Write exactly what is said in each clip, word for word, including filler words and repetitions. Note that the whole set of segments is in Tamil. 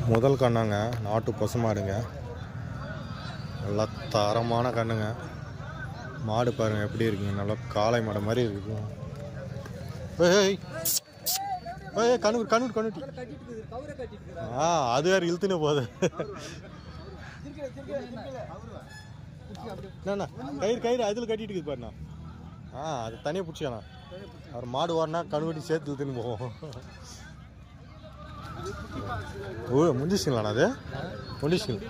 முதல் கண்ணுங்க நாட்டு பசுமாடுங்க, நல்லா தரமான கண்ணுங்க. மாடு பாருங்கள் எப்படி இருக்குங்க, நல்லா காளை மாடு மாதிரி இருக்கு. ஏய் ஏய் கண்ணு கண்ணு கண்ணுட்டி ஆ அது வேறு இழுத்துனே போகுது. என்னண்ணா கயிறு கயிறு அதில் கட்டிட்டு இருக்குது பாருண்ணா. ஆ அது தனியாக பிடிச்சிக்கண்ணா. அவர் மாடு வரனா கண்ணுட்டி சேர்த்து இழுத்துன்னு போவோம். ஓ முடிஞ்சிச்சுங்களாண்ணா, அது முடிஞ்சிச்சுங்க.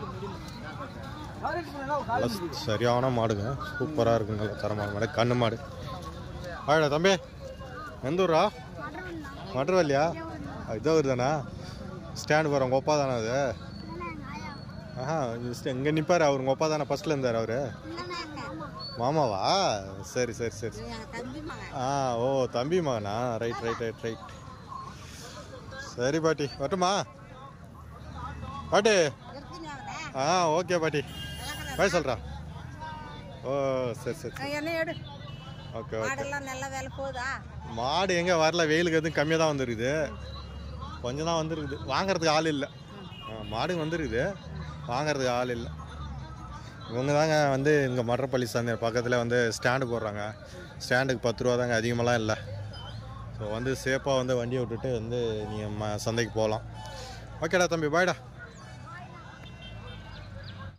சரியான மாடுங்க, சூப்பராக இருக்குங்க, நல்லா தரமான மாடு, கண்ணு மாடு. ஆடா தம்பி, எந்த ஊரா? மற்றவல்லையா? இதோ ஊர் தானா? ஸ்டாண்டு போகிற உங்கள் ஒப்பா தானே அது? ஆஹா இங்கே நிற்பார் அவர், உங்கள் ஒப்பா தானே ஃபஸ்ட்டில் இருந்தார் அவர்? மாமாவா? சரி சரி சரி. ஆ ஓ தம்பி மகனா, ரைட் ரைட் ரைட் ரைட். சரி பாட்டி, வரட்டுமா பாட்டி? ஆ ஓகே பாட்டி, பாய் சொல்கிறா. ஓ சரி சரி சரி. Okay okay. மாடு எங்கே வரல, வெயிலுக்கு எதுவும் கம்மியாக தான் வந்துருக்குது, கொஞ்சம் தான் வந்துருக்குது. வாங்கிறதுக்கு ஆள் இல்லை. மாடுங்க வந்துருக்குது, வாங்கிறதுக்கு ஆள் இல்லை. இவங்க தாங்க வந்து இங்கே மற்றப்பள்ளி சந்தை பக்கத்தில் வந்து ஸ்டாண்டு போடுறாங்க. ஸ்டாண்டுக்கு பத்து ரூபா தாங்க, அதிகமாகலாம் இல்லை. ஸோ வந்து சேஃபாக வந்து வண்டியை விட்டுட்டு வந்து நீங்கள் ம சந்தைக்கு போகலாம். ஓகேடா தம்பி, பாய்டா.